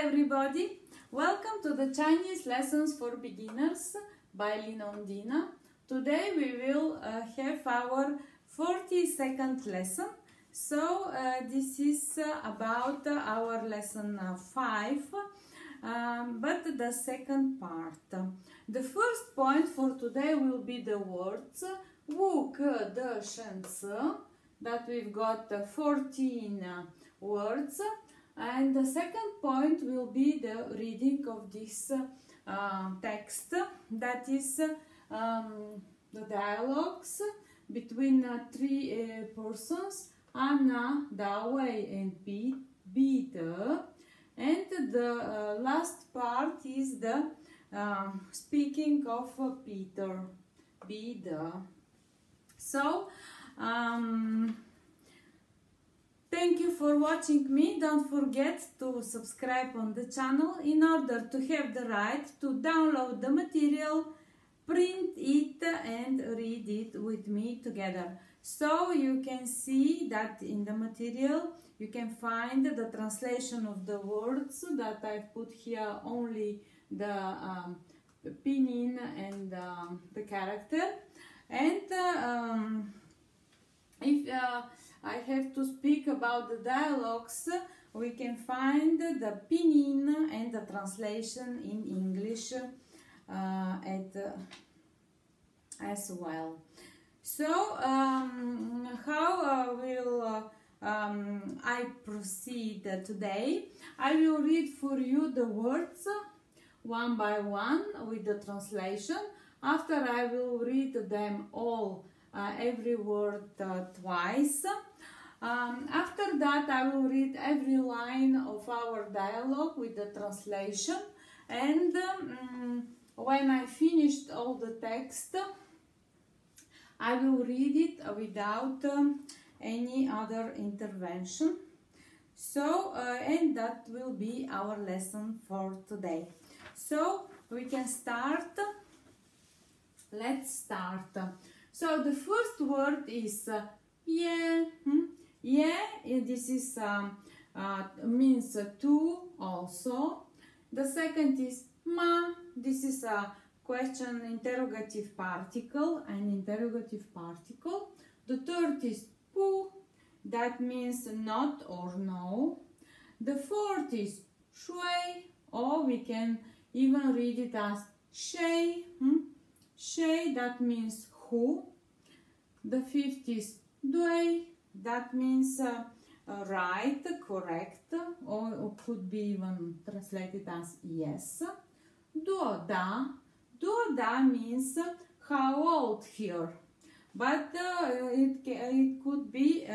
everybody, welcome to the Chinese Lessons for Beginners by Linondina. Today we will have our 42nd lesson. So this is about our lesson 5, but the second part. The first point for today will be the words wu, ke, de, shen, ci, that we've got 14 words. And the second point will be the reading of this text, that is the dialogues between three persons, Anna, Dawei and Peter, and the last part is the speaking of Peter. So, thank you for watching me. Don't forget to subscribe on the channel in order to have the right to download the material, print it and read it with me together. So you can see that in the material you can find the translation of the words that I've put here, only the pinyin and the character. And if I have to speak about the dialogues, we can find the pinyin and the translation in English as well. So, how will I proceed today? I will read for you the words one by one with the translation. After, I will read them all, every word twice. After that, I will read every line of our dialogue with the translation, and when I finished all the text, I will read it without any other intervention. So, and that will be our lesson for today. So, we can start. Let's start. So, the first word is yeah. Yeah, this is means two also. The second is ma. This is a question interrogative particle, an interrogative particle. The third is pu. That means not or no. The fourth is shui, or we can even read it as shei. Shei, that means who. The fifth is dui. That means right, correct, or could be even translated as yes. Duoda. Duoda means how old here, but it could be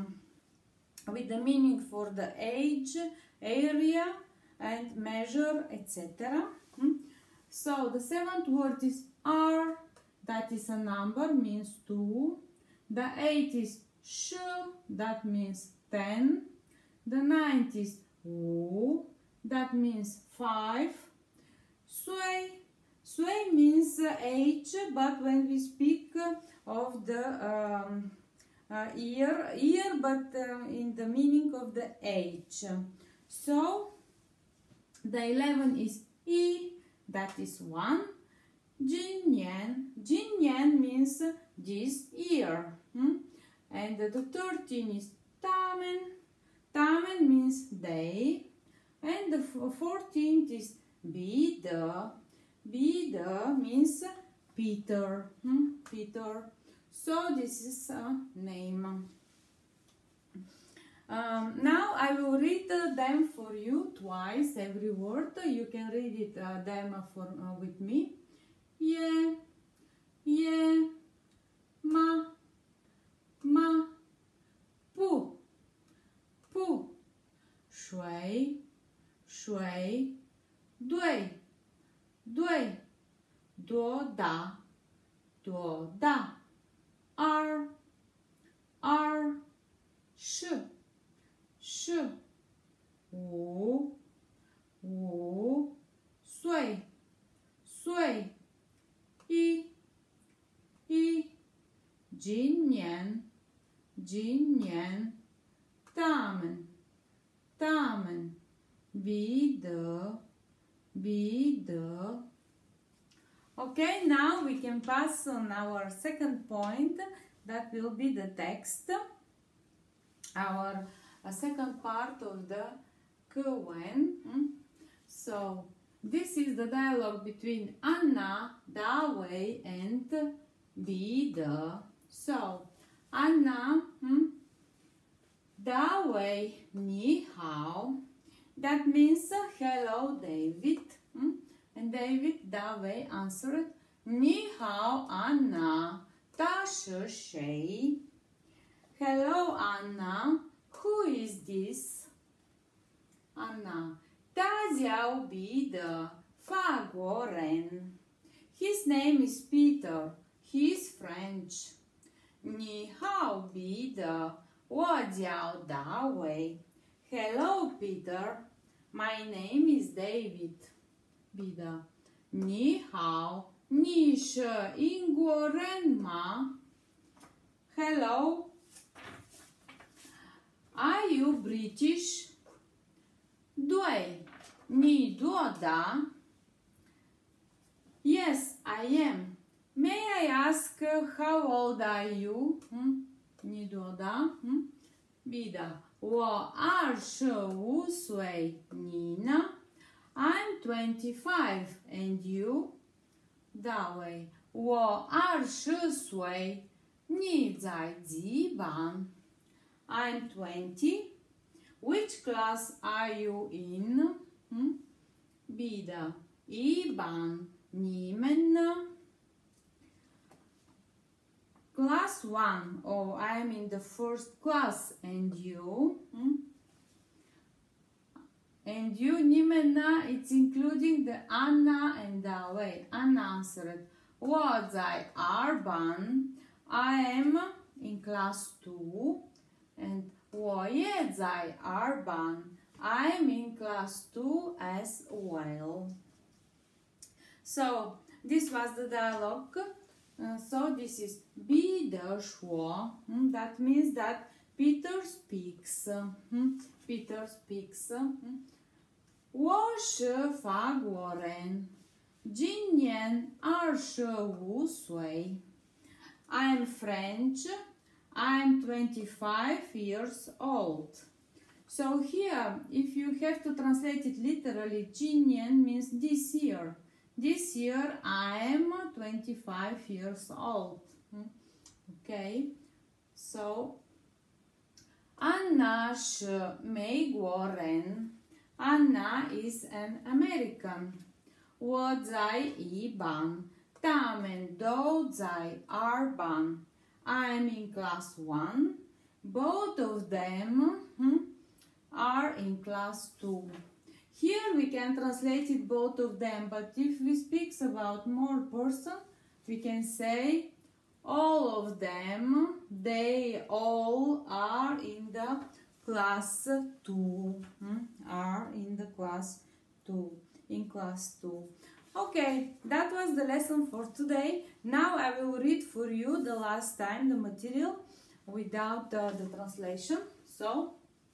with the meaning for the age, area, and measure, etc. So the seventh word is R. That is a number, means 2. The 8th is sh, that means 10. The 9th is wu, that means 5. Sui. Sui means age, but when we speak of the year, but in the meaning of the age. So, the 11 is I, that is 1. Jinyan. Jinyan means this year. And the 13 is Tamen. Tamen means day. And the 14th is Bide. Bide means Peter. Peter. So this is a name. Now I will read them for you twice, every word. You can read it them with me. Yeah, yeah, ma, pu, shui, dui, duoda, ar, sh, wu, sui, I, jinyan, tamen, be the. Okay, now we can pass on our second point. That will be the text. Our second part of the Q&A. So this is the dialogue between Anna, Dawei, and be the. So Anna, Dawei, ni hao. That means hello, David. And David, Dawei answered, ni hao, Anna, ta shi shei. Hello, Anna. Who is this? Anna. 他叫彼得，法国人。His name is Peter. He is French. 你好，彼得。我叫大卫。Hello, Peter. My name is David. 彼得。你好，你是英国人吗？ Hello. Are you British? 对，你多大？ Yes, I am. May I ask how old are you? 你多大？彼得，我25岁，你呢？ I'm 25, and you? 大卫，我20岁，你在几班？ I'm 20. Which class are you in? 彼得，一班，你们呢？ Class 1. Oh, I'm in the first class. And you? And you, 你们呢? It's including the Anna and Dawei. Anna answered, 我在2班. I am in class 2. And 我也在2班. I am in class 2 as well. So, this was the dialogue. So, this is 彼得说. That means that Peter speaks. Peter speaks. 我是法国人，今年25岁。I'm French. I'm 25 years old. So here, if you have to translate it literally, 今年 means this year. This year I'm 25 years old. Okay, so Anna 是美国人。Anna is an American. 我在1班，他们都在2班。I'm in class 1. Both of them are in class 2. Here we can translate it both of them, but if we speak about more person, we can say all of them, they all are in the class 2. Are in the class 2. In class 2. Okay, that was the lesson for today. Now I will read for you the last time the material without the translation. So,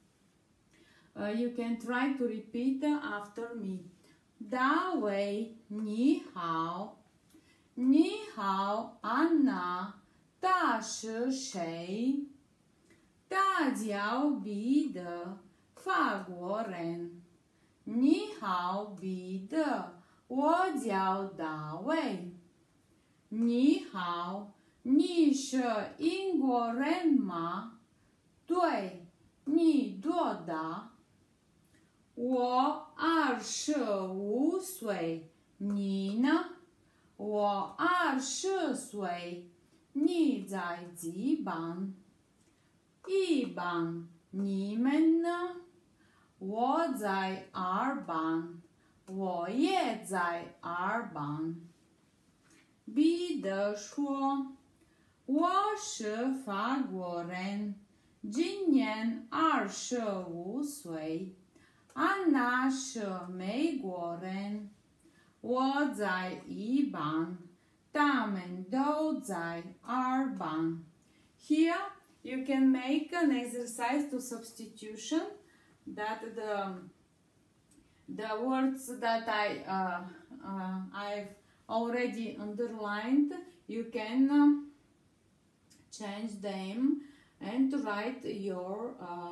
you can try to repeat after me. 大卫，你好。你好，安娜。他是谁？他叫彼得，法国人。你好，彼得。我叫大卫。你好，你是英国人吗？对，你多大？我25岁，你呢？我20岁，你在几班？1班，你们呢？我在2班。我也在2班。彼得说：“我是法国人，今年25岁。安娜是美国人，我在1班，他们都在2班。” Here you can make an exercise to substitution that the words that I've already underlined, you can change them and write your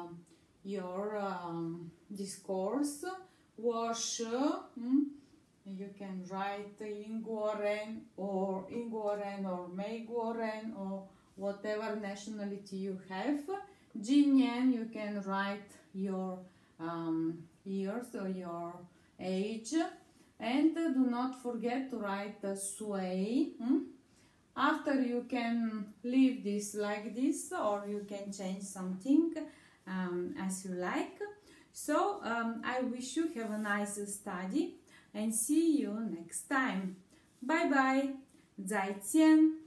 discourse. Wash. You can write Ingören or Meigören or whatever nationality you have. Jinyen, you can write your years or your age. And do not forget to write Sway. After, you can leave this like this, or you can change something as you like. So I wish you have a nice study and see you next time. Bye bye. 再见.